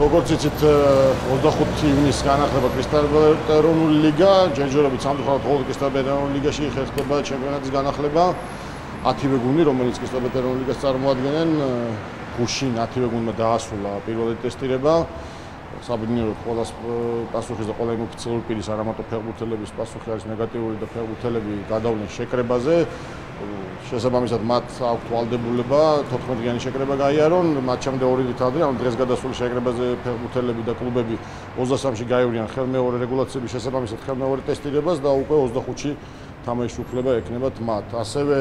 როგორც იცით 25 ივნისს განახლება კრისტალბერტ ეროვნული ლიგა, ჯერჯერობით სამწუხაროდ ხოლმე კრისტალბერტ ეროვნული ლიგაში ხერხდება ჩემპიონატის განახლება. 10-ვე გუნდი, რომელიც კრისტალბერტ ეროვნული ლიგას წარმოადგენენ, გუშინ 10-ვე გუნდმა დაასრულა პირველი ტესტირება. საბედნიეროდ ყველას პასუხის და ყველა იმ ოფიციალური პირის არა მარტო ფეხბურთელების პასუხი არის ნეგატიური და ფეხბურთელები გადავლენ შეკრებაზე. შესაბამისად მათ აქვთ ვალდებულება 14-დღიანი შეკრება გაიარონ, მატჩამდე 2 დღით ადრე, ანუ დღეს გადასული შეკრებაზე ფეხბურთელები და კლუბები 23-ში გაივლიან ხელმეორე რეგულაციების შესაბამისად ხელმეორე ტესტირებას და უკვე 25-ში თამაშის უფლება ექნებათ მათ. ასევე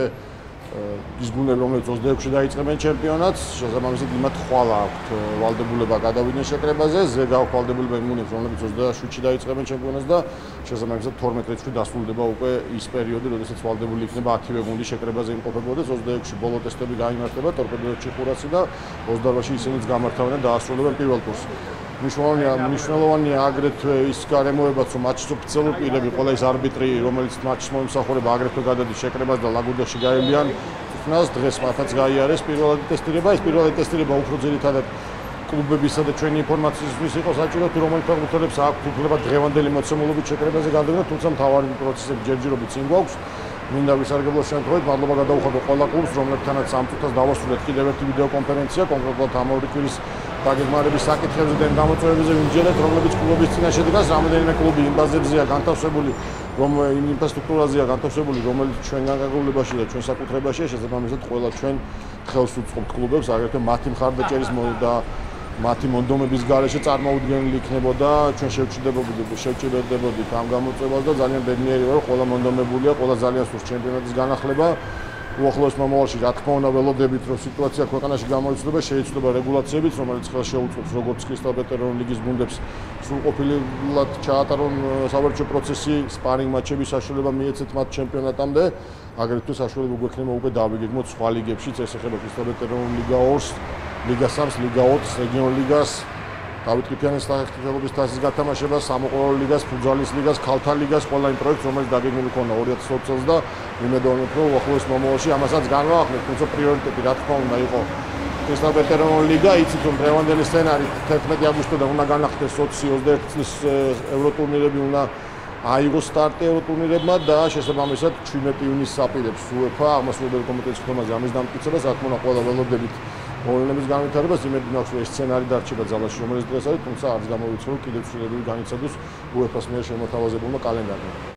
ის გუნდები, რომლებიც 26-ში დაიწყებენ ჩემპიონატს, შესაბამისად იმათ ხვალ აქვთ ვალდებულება გადავიდნენ შეკრებაზე, ზედ აქვთ ვალდებულება იმ გუნდებს, რომლებიც 27-ში დაიწყებენ ჩემპიონატს და შესაბამისად 12 რიცხვი დასრულდება უკვე ის პერიოდი, როდესაც ვალდებული იქნება 10-ვე გუნდი შეკრებაზე იმყოფებოდეს, 26-ში ბოლო ტესტები გაიმართება, ტორპედოებში ხურასი და 28-ში ისინიც გამართავენ და დაასრულებენ პირველ ტურს. მნიშვნელოვანია აგრეთვე ის გარემოებაც, რომ მატჩის ოფიციალური პირები, ყველა ის არბიტრი, რომელიც მატჩს მოიმსახურება, აგრეთვე გადადის შეკრებას და ლაგუდაში გაივლიან თვითონაც დღეს მათაც გაიარეს პირველადი ტესტირება. ეს პირველადი ტესტირება უფრო ძირითადად კლუბებისა და ჩვენი ინფორმაციისთვის იყო საჭირო, რომელ ფეხბურთელებს აქვთ უფლება დღევანდელი მოცემულობით შეკრებაზე გადავიდნენ, თუმცა მთავარი პროცესები ჯერჯერობით წინ გვაქვს. მინდა ვისარგებლოს შემთხვევით, მადლობა გადაუხადო ყველა კლუბს, რომლებთანაც ამ წუთას დავასრულეთ კიდევ ერთი ვიდეო კონფერენცია, კონკრეტულად ამ ორი კვირის დაგეგმარების საკითხებზე და გამოწვევებზე ვიმჯერეთ, რომლებიც კლუბების წინაშე დგას, რამოდენიმე კლუბი იმ ბაზებზეა განთავსებული, იმ ინფრასტრუქტურაზეა განთავსებული, რომელიც ჩვენგან გაგებულებაში და ჩვენ საკუთრებაშია, შესაბამისად ყველა ჩვენ ხელს უწყობთ კლუბებს, აგრეთვე მათი მხარდაჭერის და მათი მონდომების გარეშე წარმოუდგენელი იქნებოდა, ჩვენ შევჭირდებოდით ამ გამოწვევას და ძალიან ბედნიერი ვარ, ყველა მონდომებულია, ყველა ძალიან სურს ჩემპიონატის განახლება. უახლოეს მომავალში, რა თქმა უნდა, ველოდებით, რომ სიტუაცია ქვეყანაში გამოიცვლება, შეიცვლება რეგულაციებით, რომელიც ხელს შეუწყობს როგორც კრისტალბერტ ეროვნული ლიგის გუნდებს სრულყოფილად ჩაატარონ სავარჯიშო პროცესი, სპარინგ მაჩების საშუალება მიეცეთ მათ ჩემპიონატამდე, აგრეთვე საშუალება გვექნება უკვე დავიგეგმოთ სხვა ლიგებშიც, ეს ეხება კრისტალბერტ ეროვნული ლიგა 2-ს, ლიგა 3-ს, ლიგა 4-ს, რეგიონულ ლიგას, დავით ყიფიანის სახელმწიფოების თასის გათამაშებას, სამოყვარული ლიგას, ფუტზალის ლიგას, ქალთა ლიგას, ყველა იმ პროექტს, რომელიც დაგეგმილი ქონა 2020 წელს და იმედოვნებ, რომ უახლოეს მომავალში ამასაც განვაახმეთ, თუმცა პრიორიტეტი რა თქმა უნდა იყო კრისტალბერტ ეროვნული ლიგა, იცით რომ დღევანდელი სცენარი 11 აგვისტოდან უნდა განახლდეს 20-21 წლის ევროტურნირები უნდა აიღოს სტარტი ევროტურნირებმა და შესაბამისად 17 ივნისს აპირებს UEFA აღმასრულებელი კომიტეტის ხმაზე ამის დამტკიცებას, რა თქმა უნდა ყველა ველოდებით მოვლენების განვითარებას, იმედი მაქვს, რომ ეს სცენარი დარჩება ძალაში, რომელიც დღეს არის, თუმცა არც გამოვიცვალო კიდევ ცვლილებები განიცადოს UEFA-ს მიერ შემოთავაზებულმა კალენდარმა.